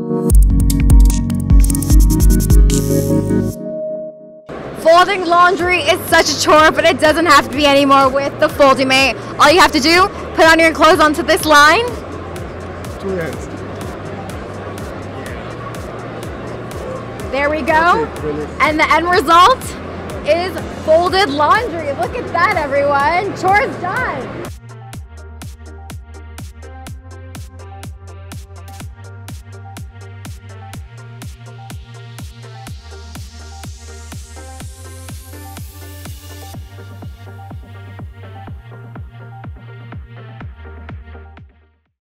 Folding laundry is such a chore, but it doesn't have to be anymore with the FoldiMate. All you have to do, put on your clothes onto this line. 2 hands. There we go. And the end result is folded laundry. Look at that, everyone. Chores done.